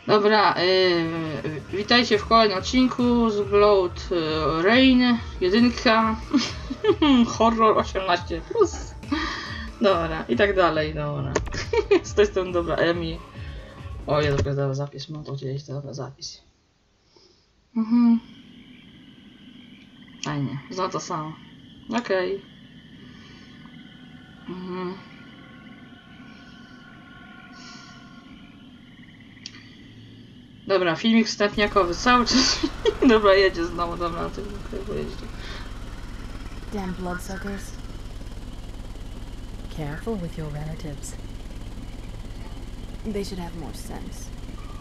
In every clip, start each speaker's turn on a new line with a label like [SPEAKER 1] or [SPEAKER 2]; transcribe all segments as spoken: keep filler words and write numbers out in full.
[SPEAKER 1] Dobra, yy, witajcie w kolejnym odcinku z Blood Rain jedynka horror osiemnaście plus. Dobra, i tak dalej, dobra. Z tej strony dobra, Emi. O, ja dobra, dobra, zapis, mam to gdzieś, dobra, zapis. Mhm. Fajnie, znowu to samo. Okej. Okay. Mhm. Dobra, filmik wstępniakowy cały czas. Dobra, jedzie znowu, dobra, na tym pojeździ.
[SPEAKER 2] Damn bloodsuckers.
[SPEAKER 3] Careful with your relatives.
[SPEAKER 2] They should have more sense.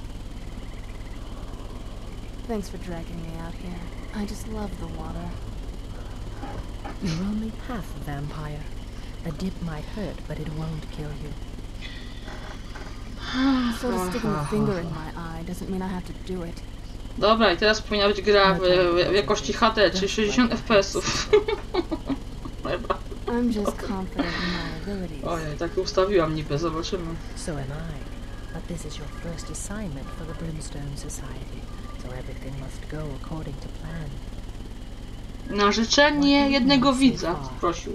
[SPEAKER 2] Thanks for dragging me out here. I just love the water.
[SPEAKER 3] You're only half a vampire. A dip might hurt, but it won't kill you.
[SPEAKER 2] Sort of sticking a finger in my eye doesn't mean I have to do it.
[SPEAKER 1] Dobra, i teraz powinna być gra w, w, w jakości H D, czyli sześćdziesiąt F P S-ów.
[SPEAKER 2] I'm just confident in my abilities.
[SPEAKER 1] Ojej, tak ustawiłam niby, zobaczymy.
[SPEAKER 3] So am I. But this is your first assignment for the Brimstone Society, so everything must go according to plan.
[SPEAKER 1] Na życzenie jednego widza prosił.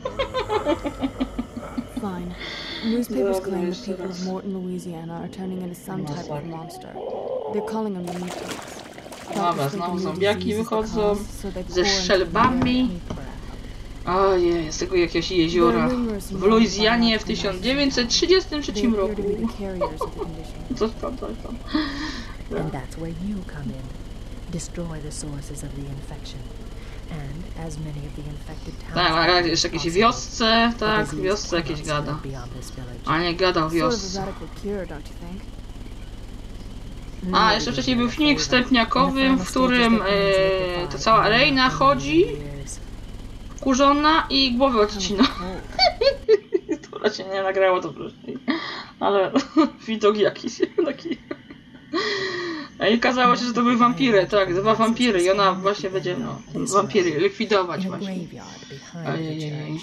[SPEAKER 2] Fine. Newspapers claim the people of Morton, Louisiana are turning into some type of monster. They're calling them mutants.
[SPEAKER 1] Dobra, znowu zombiaki wychodzą ze strzelbami. Ojej, z tego jakiegoś jeziora w Luizjanie w tysiąc dziewięćset trzydziestym trzecim roku. Coś tam, coś tam.
[SPEAKER 3] And that's where you come in. Destroy the sources of the infection. And as many of the infected towns.
[SPEAKER 1] Tak, jeszcze jakieś wiosce, tak, w wiosce jakieś gada. A nie gada o wiosce. A, jeszcze wcześniej był filmik wstępniakowy, w którym e, to cała Reina chodzi wkurzona i głowę odcina. To raczej nie nagrało to wcześniej, ale widok jakiś taki. I okazało się, że to były wampiry, tak, dwa wampiry i ona właśnie będzie, no, wampiry likwidować właśnie. Ajajaj.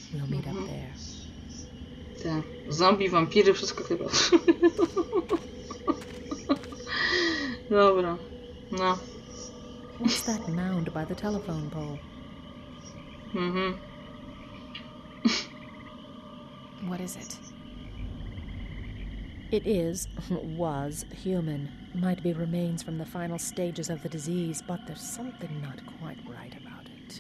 [SPEAKER 1] Tak, zombie, wampiry, wszystko chyba. Dobra, no.
[SPEAKER 3] What's that mound by the telephone pole?
[SPEAKER 1] Mhm.
[SPEAKER 2] What is it?
[SPEAKER 3] It is, was, human. Might be remains from the final stages of the disease, but there's something not quite right about it.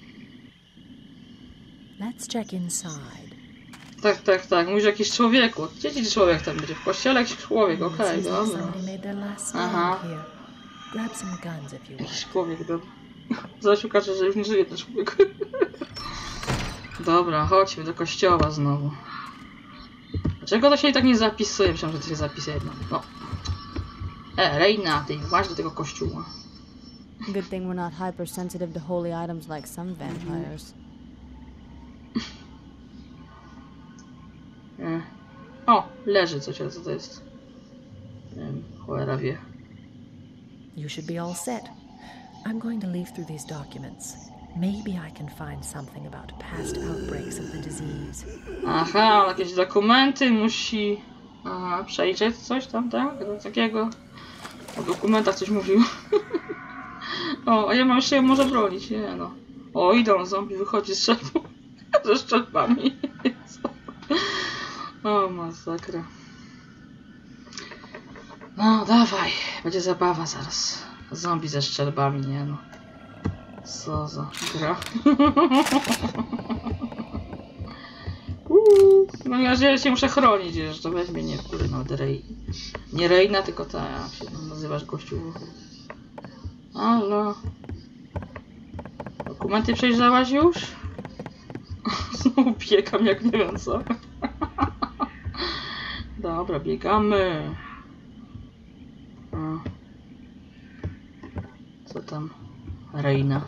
[SPEAKER 3] Let's check inside.
[SPEAKER 1] Tak, tak, tak. Mówisz o jakimś człowieku. Gdzie ci człowiek tam będzie? W kościele jakiś człowiek, okej, okay, dobra. Aha. Jakiś człowiek, dobra. Zaraz ukaże, że już nie żyje ten człowiek. Dobra, chodźmy do kościoła znowu. Dlaczego to się i tak nie zapisuje? Myślałem, że to się zapisuje. No. E, Reina, ty właź do tego kościoła.
[SPEAKER 2] Good thing we're not hypersensitive to holy items like some vampires.
[SPEAKER 1] E. O, leży coś, ale co to jest? Nie wiem, cholera wie.
[SPEAKER 3] You should be all set. I'm going to leaf through these documents. Maybe I can find something about past outbreaks of the disease.
[SPEAKER 1] Aha, jakieś dokumenty musi... Aha, przejrzeć coś tam, tak? Takiego. O dokumentach coś mówił. O, a ja mam się może bronić, nie no. O, idą, zombie wychodzi z strzelbą. Ze strzelbami. O, masakra. No, dawaj. Będzie zabawa zaraz. Zombie ze strzelbami, nie no. Co za gra. Uuu, no ja że się muszę chronić, że to weźmie nie kurde nawet Rei. Nie Reina, tylko ta, jak się tam nazywasz gościu. Halo. Dokumenty przejrzałaś już? Znowu biegam jak nie wiem co. Dobra, biegamy. A. Co tam? Reina.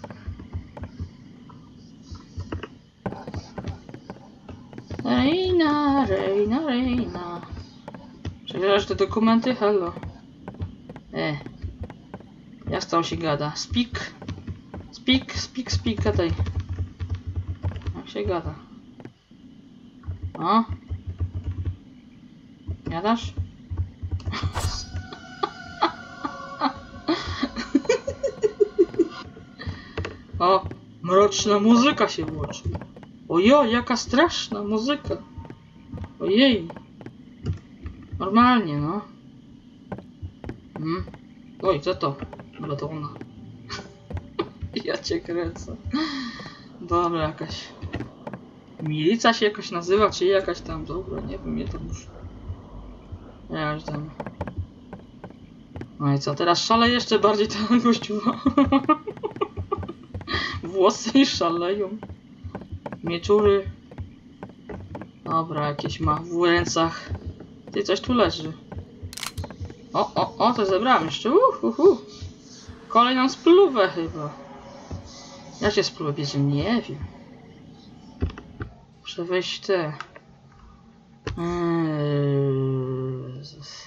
[SPEAKER 1] Reina, Reina, Reina. Przejrzasz te dokumenty? Halo. E. Jak z tą się gada? Speak. Speak, speak, speak, gadaj. Jak się gada? O. Gadasz? O, mroczna muzyka się włączy. Ojoj, jaka straszna muzyka. Ojej. Normalnie, no. Hmm. Oj, co to? Dobra, to ona. Ja cię kręcę. Dobra, jakaś... Milica się jakoś nazywa, czy jakaś tam, dobra, nie wiem, nie tam już... Ja już tam... No i co, teraz szale jeszcze bardziej ta gościuwa. Włosy szaleją. Mieczury. Dobra, jakieś ma w rękach. Ty, coś tu leży. O, o, o, to zebrałem jeszcze. Uh, uh, uh. Kolejną spluwę chyba. Ja się spluwę bierze, nie wiem. Muszę wejść w te. Eee...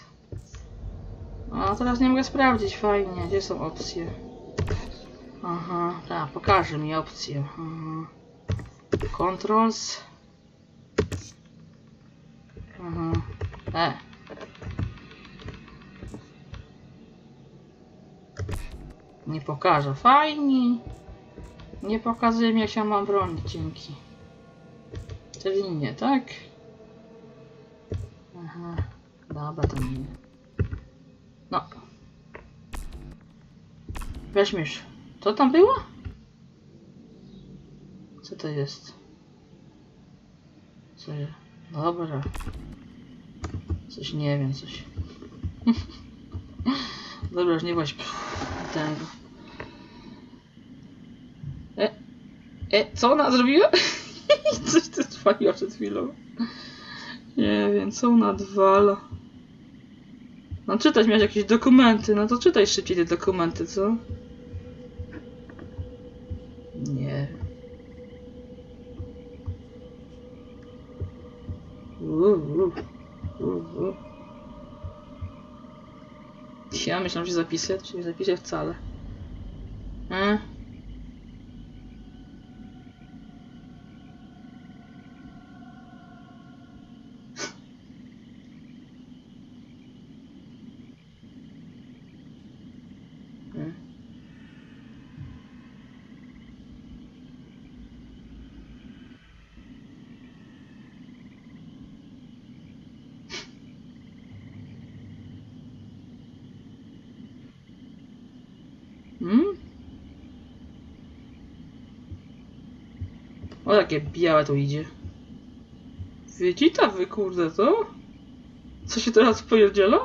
[SPEAKER 1] A teraz nie mogę sprawdzić, fajnie. Gdzie są opcje? Aha, tak, pokaże mi opcję. Aha. Controls. Aha. E. Nie pokaże. Fajnie. Nie pokazuje mi, jak się mam bronić. Dzięki. Czyli nie, tak? Aha. Dobra, to nie. No. Weźmiesz. Co tam było? Co to jest? Co jest? Dobra. Coś nie wiem, coś. Dobra, już nie właśnie tego. E, e, co ona zrobiła? Coś tu spaliła przed chwilą. Nie wiem, co ona odwala. No czytać miałeś jakieś dokumenty, no to czytaj szybciej te dokumenty, co? Nie. Uuu, uuu. Ja myślałem, że zapiszę, czy nie zapiszę wcale. E? E? Hmm? O, jakie białe tu idzie. Widzita wy, kurde, to? Co się teraz pojedziela?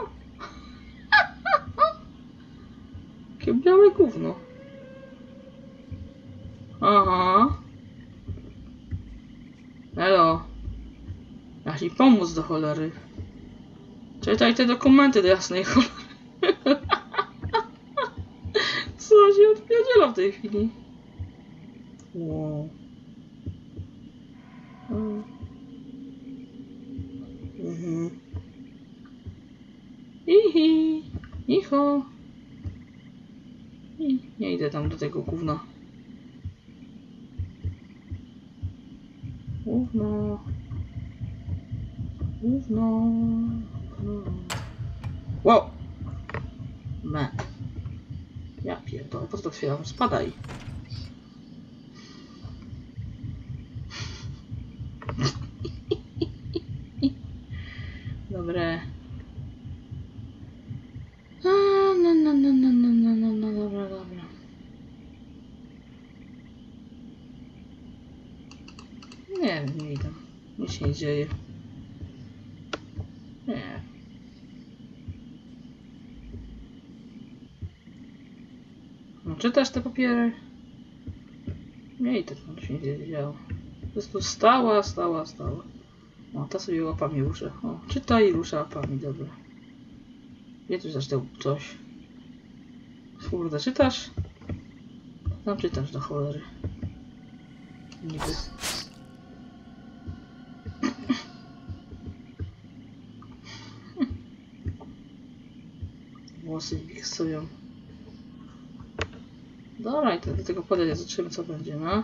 [SPEAKER 1] Jakie białe gówno. Aha. Elo. Ja ci pomóc do cholery. Czytaj te dokumenty do jasnej cholery. Co się odpierdziela w tej chwili? Wow. Mm. Mhm. Ihi. Icho. I nie idę tam do tego gówna. Gówno. Gówno. Wow. Man. Ja pierdolę, po co to otwieram? Spadaj. Dobre. A, no, no, no, no, no, no, no, no, dobra, dobra. Nie wiem, nie idę. Nic się nie dzieje. Nie. No, czytasz te papiery? Nie idę, tam się nie działo. Po prostu stała, stała, stała. O, ta sobie łapami rusza. O, czyta i rusza łapami, dobra. Gdzie tu zaczęło coś? Kurde, czytasz? Tam czytasz do cholery. Niby. Włosy wiksują. Dobra, i to do tego podejdę, zobaczymy co będzie, no.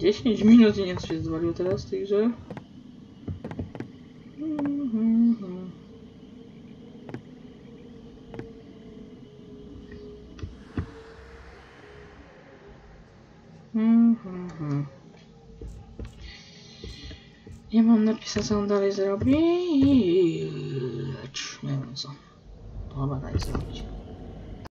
[SPEAKER 1] dziesięć minut i nie się zwaliło teraz w tej grze. Nie mam napisać, co on dalej zrobi. Lecz nie wiem co. To chyba dalej zrobić.